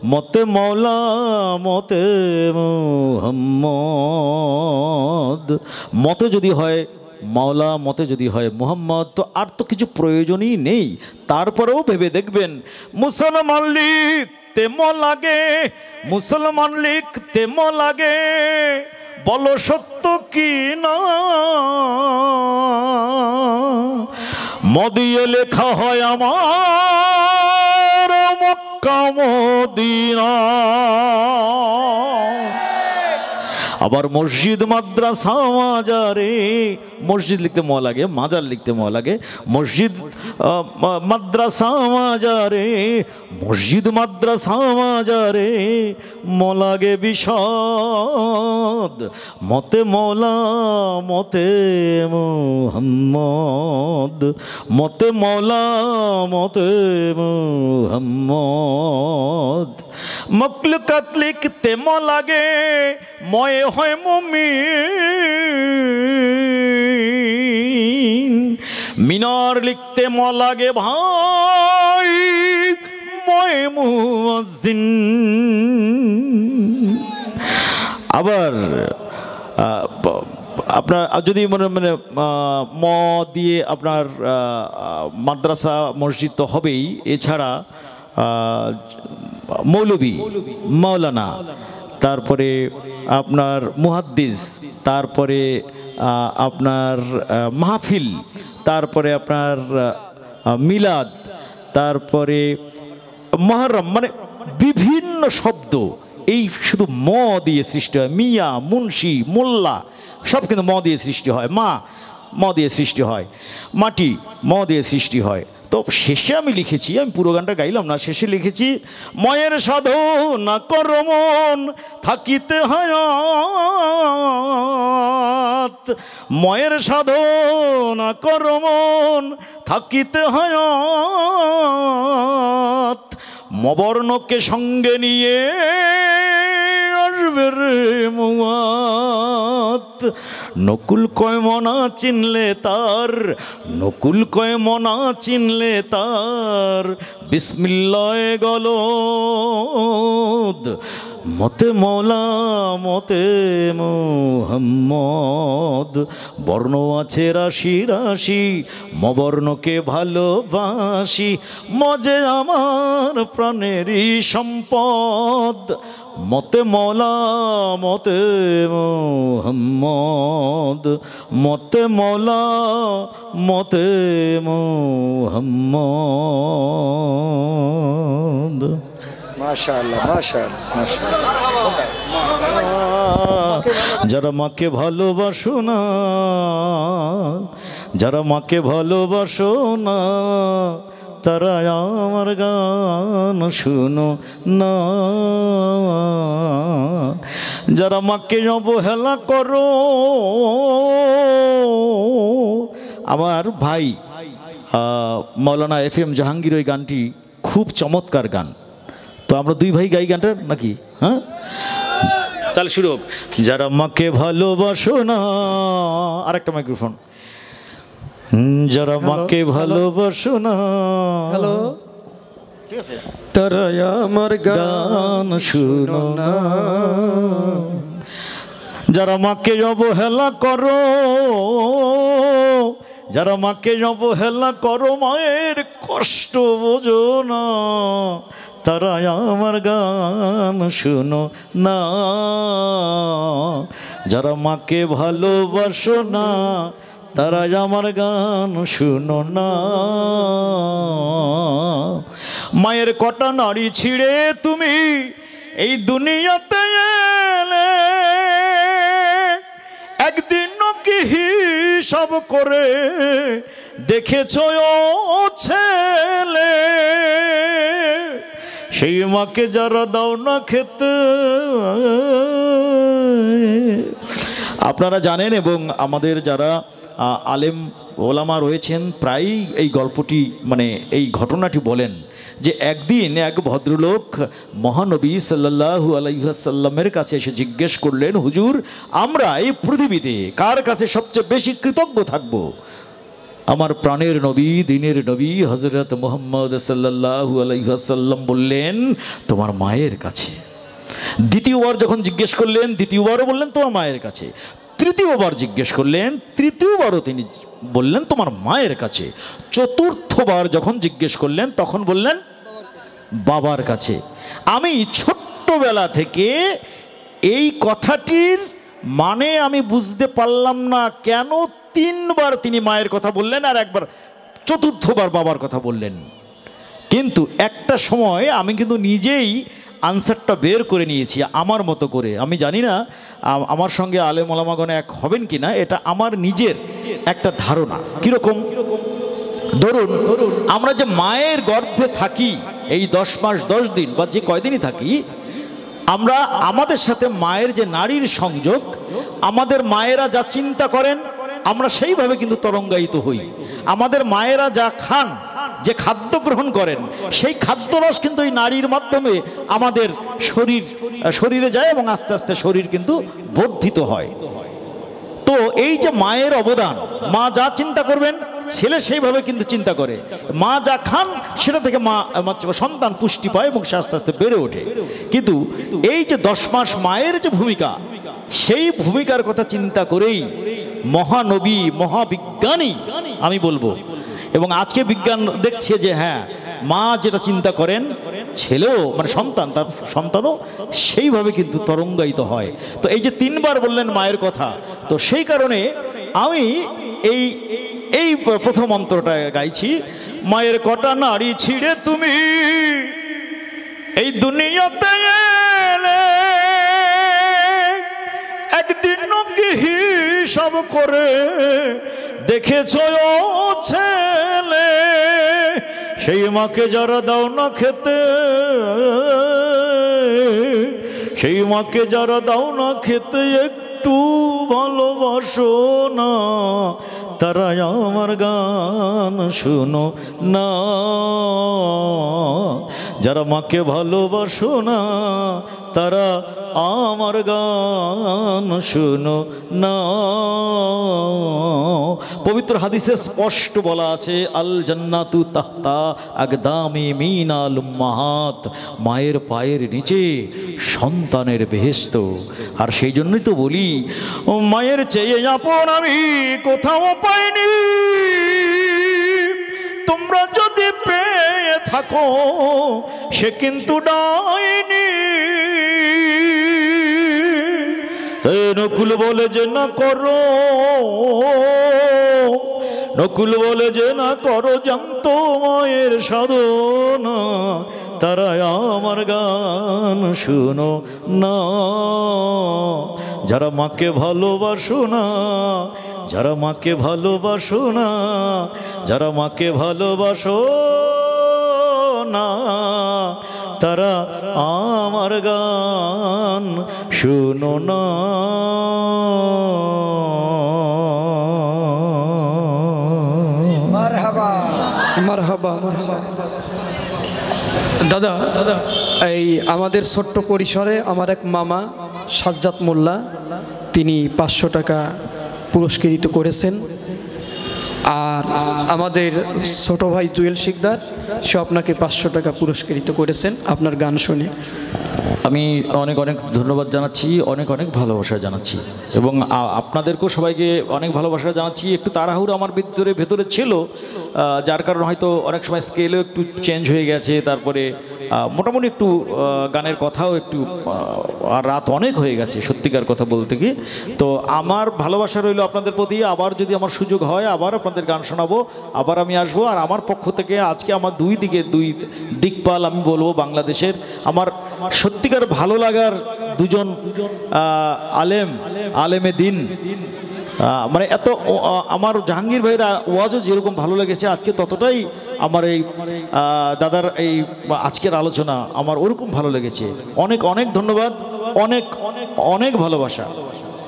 মতে মৌলা মতে মুহাম্মদ। মতে যদি হয় মাওলা, মতে যদি হয় মুহাম্মদ, তো আর তো কিছু প্রয়োজনই নেই। তারপরেও ভেবে দেখবেন, মুসলমান লিখতে ম লাগে, মুসলমান লিখতে ম লাগে, বলো সত্য কি না, মদিয়ে লেখা হয় আমার মক্কা মদিনা। আবার মসজিদ মাদ্রাসা মাজারে, মসজিদ লিখতে ম লাগে, মাজার লিখতে ম লাগে, মসজিদ মাদ্রাসা মাজারে, মসজিদ মাদ্রাসা মাজারে ম লাগে বিষদ, মতে মৌলা মতে মুহাম্মদ, মতে মৌলা মতে মুহাম্মদ। মখলুকাত লিখতে ম লাগে, ময়ে হয় মুমিন, মিনার লিখতে ম লাগে ভাই, ময়ে মুয়াজ্জিন। আবার আপনার যদি মানে ম দিয়ে আপনার মাদ্রাসা মসজিদ তো হবেই, এছাড়া মৌলবী, মাওলানা, তারপরে আপনার মুহাদ্দিস, তারপরে আপনার মাহফিল, তারপরে আপনার মিলাদ, তারপরে মহরম, মানে বিভিন্ন শব্দ এই শুধু ম দিয়ে সৃষ্টি হয়। মিয়া, মুন্সি, মোল্লা সব কিন্তু ম দিয়ে সৃষ্টি হয়। মা ম দিয়ে সৃষ্টি হয়, মাটি ম দিয়ে সৃষ্টি হয়। তো শেষে আমি লিখেছি, আমি পুরো গানটা গাইলাম না, শেষে লিখেছি, ময়ের সাধনা কর মন থাকিতে হায়াত, ময়ের সাধনা কর মন থাকিতে হায়াত, মবর্ণকে সঙ্গে নিয়ে আসবে রে মুয়াত। নকুল কয় মনা চিনলে তার, নকুল কয় মনা চিনলে তার, বিসমিল্লাহ গলদ, মতে মৌলা মতে মুহাম্মদ। বর্ণ আছে রাশি রাশি, মবর্ণকে ভালোবাসি, মজে আমার প্রাণেরই সম্পদ, মতে মৌলা মতে মুহাম্মদ, মতে মৌলা মতে মুহাম্মদ। মাশাআল্লাহ মাশাআল্লাহ মাশাআল্লাহ। যারা মাকে ভালোবাসো না, যারা মাকে ভালোবাসো না, তারা আমার গান শুনো না। যারা মাকে অবহেলা করো, আমার ভাই মাওলানা FM জাহাঙ্গীর ওই গানটি খুব চমৎকার গান। তো আমরা দুই ভাই গাই গানটা নাকি? হ্যাঁ, তাহলে শুরু হোক। যারা মাকে ভালোবাসো না, আরেকটা মাইক্রোফোন। যারা মাকে ভালোবাসো না, হ্যালো, ঠিক আছে, তারা আমার গান শুনো না। যারা মাকে অবহেলা করো, যারা মাকে অবহেলা করো, মায়ের কষ্ট বোঝো না, তারা আমার গান শুনো না। যারা মাকে ভালোবাসো না, তারা আমার গান শুনো না। মায়ের কটা নাড়ি ছিঁড়ে তুমি এই দুনিয়াতে এলে, একদিন কি হিসাব করে দেখেছ ও ছেলে? সেই মাকে যারা দাও না খেতে, আপনারা জানেন এবং আমাদের যারা আলেম ওলামা রয়েছেন প্রায়ই এই গল্পটি মানে এই ঘটনাটি বলেন যে একদিন এক ভদ্রলোক মহানবী সাল্লাল্লাহু আলাইহি ওয়াসাল্লামের কাছে এসে জিজ্ঞেস করলেন, হুজুর আমরা এই পৃথিবীতে কার কাছে সবচেয়ে বেশি কৃতজ্ঞ থাকব? আমার প্রাণের নবী, দিনের নবী হযরত মুহাম্মদ সাল্লাল্লাহু আলাইহি ওয়াসাল্লাম বললেন তোমার মায়ের কাছে। দ্বিতীয়বার যখন জিজ্ঞেস করলেন, দ্বিতীয়বারও বললেন তোমার মায়ের কাছে। তৃতীয়বার জিজ্ঞেস করলেন, তৃতীয়বারও তিনি বললেন তোমার মায়ের কাছে। চতুর্থবার যখন জিজ্ঞেস করলেন তখন বললেন বাবার কাছে। আমি ছোট্টবেলা থেকে এই কথাটির মানে আমি বুঝতে পারলাম না কেন তিনবার তিনি মায়ের কথা বললেন আর একবার চতুর্থবার বাবার কথা বললেন। কিন্তু একটা সময় আমি কিন্তু নিজেই আনসারটা বের করে নিয়েছি আমার মতো করে। আমি জানি না আমার সঙ্গে আলেম ওলামাগণ এক হবেন কি না, এটা আমার নিজের একটা ধারণা। কীরকম? ধরুন আমরা যে মায়ের গর্ভে থাকি এই 10 মাস 10 দিন বা যে কয়দিনই থাকি, আমরা আমাদের সাথে মায়ের যে নারীর সংযোগ, আমাদের মায়েরা যা চিন্তা করেন আমরা সেইভাবে কিন্তু তরঙ্গায়িত হই। আমাদের মায়েরা যা খান, যে খাদ্য গ্রহণ করেন, সেই খাদ্যরস কিন্তু এই নারীর মাধ্যমে আমাদের শরীরে যায় এবং আস্তে আস্তে শরীর কিন্তু বর্ধিত হয়। তো এই যে মায়ের অবদান, মা যা চিন্তা করবেন ছেলে সেইভাবে কিন্তু চিন্তা করে। মা যা খান সেটা থেকে সন্তান পুষ্টি পায় এবং সে আস্তে আস্তে বেড়ে ওঠে। কিন্তু এই যে 10 মাস মায়ের যে ভূমিকা, সেই ভূমিকার কথা চিন্তা করেই মহানবী, মহাবিজ্ঞানী আমি বলবো, এবং আজকে বিজ্ঞান দেখছে যে হ্যাঁ মা যেটা চিন্তা করেন ছেলেও মানে সন্তান, তার সন্তানও সেইভাবে কিন্তু তরঙ্গায়িত হয়। তো এই যে 3বার বললেন মায়ের কথা, তো সেই কারণে আমি এই প্রথম অন্তরটা গাইছি। মায়ের কটা নাড়ি ছিঁড়ে তুমি এই দুনিয়াতে এলে, একদিন কি হিসাব করে দেখেছ ছেলে, সেই মাকে যারা দাও না খেতে, সেই মাকে যারা দাও না খেতে, একটু ভালোবাসো না, তারা আমার গান শুনো না। যারা মাকে ভালোবাসো না তারা আমার গান শুনো না। পবিত্র হাদিসে স্পষ্ট বলা আছে, আল জান্নাতু তাহতা আকদামি মিনাল উম্মাহাত, মায়ের পায়ের নিচে সন্তানের বেহেশত। আর সেই জন্যই তো বলি মায়ের চেয়ে আপন আমি কোথাও পাইনি। তোমরা যদি পেয়ে থাকো সে কিন্তু ডাইনি। নকুল বলে যে না করো, নকুল বলে যে না করো জানতো মায়ের সাধনা, তারা আমার গান শুনো না। যারা মাকে ভালোবাসো না, যারা মাকে ভালোবাসো না, যারা মাকে ভালোবাসো না, তারা আমার গান শুনো না। মারহাবা মারহাবা। দাদা এই আমাদের ছোট্ট পরিসরে আমার এক মামা সাজ্জাদ মোল্লা, তিনি 500 টাকা পুরস্কৃত করেছেন। আর আমাদের ছোট ভাই জুয়েল শিকদার, সে আপনাকে 500 টাকা পুরস্কৃত করেছেন আপনার গান শুনে। আমি অনেক অনেক ধন্যবাদ জানাচ্ছি, অনেক অনেক ভালোবাসা জানাচ্ছি, এবং আপনাদেরকেও সবাইকে অনেক ভালোবাসা জানাচ্ছি। একটু তাড়াহুড়ো আমার ভেতরে ছিল, যার কারণে হয়তো অনেক সময় স্কেলও একটু চেঞ্জ হয়ে গেছে। তারপরে মোটামুটি একটু গানের কথাও একটু, আর রাত অনেক হয়ে গেছে সত্যিকার কথা বলতে কি। তো আমার ভালোবাসা রইল আপনাদের প্রতি। আবার যদি আমার সুযোগ হয় আবার আপনাদের গান শোনাবো, আবার আমি আসবো। আর আমার পক্ষ থেকে আজকে আমার দুই দিকপাল আমি বলবো বাংলাদেশের, আমার সত্যিকার ভালো লাগার দুজন আলেমে দিন, মানে এত আমার জাহাঙ্গীর ভাইরা ওয়াজও যেরকম ভালো লেগেছে আজকে, ততটাই আমার এই দাদার এই আজকের আলোচনা আমার ওরকম ভালো লেগেছে। অনেক অনেক ধন্যবাদ, অনেক অনেক অনেক ভালোবাসা।